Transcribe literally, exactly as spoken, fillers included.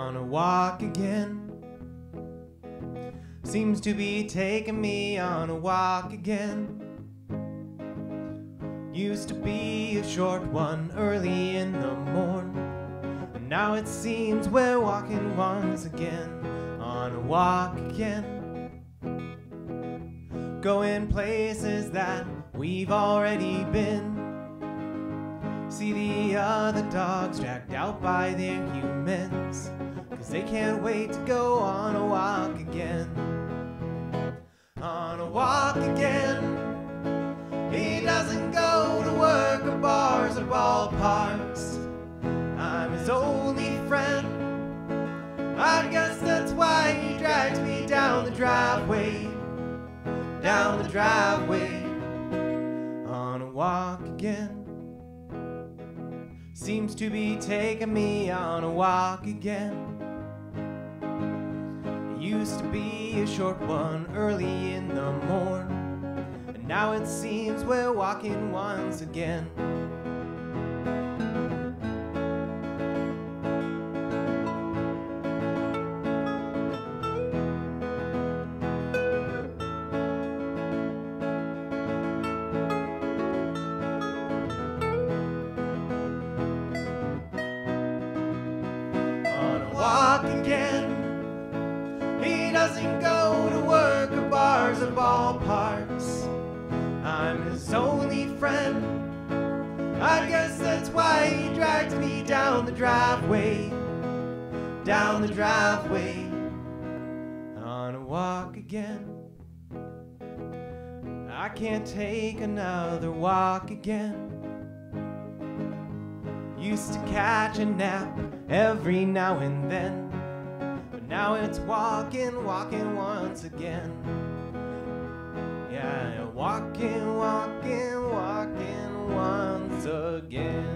on a walk again. Seems to be taking me on a walk again. Used to be a short one early in the morn, and now it seems we're walking once again on a walk again. Going places that we've already been. See the other dogs dragged out by their humans, 'cause they can't wait to go on a walk again. On a walk again. He doesn't go to work or bars or ballparks. I'm his only friend. I guess that's why he drags me down the driveway, down the driveway, on a walk again. Seems to be taking me on a walk again. It used to be a short one early in the morn, and now it seems we're walking once again. Walk again. He doesn't go to work or bars or ballparks. I'm his only friend. I guess that's why he drags me down the driveway, down the driveway, on a walk again. I can't take another walk again. Used to catch a nap every now and then, but now it's walking, walking once again. Yeah, walking, walking, walking once again.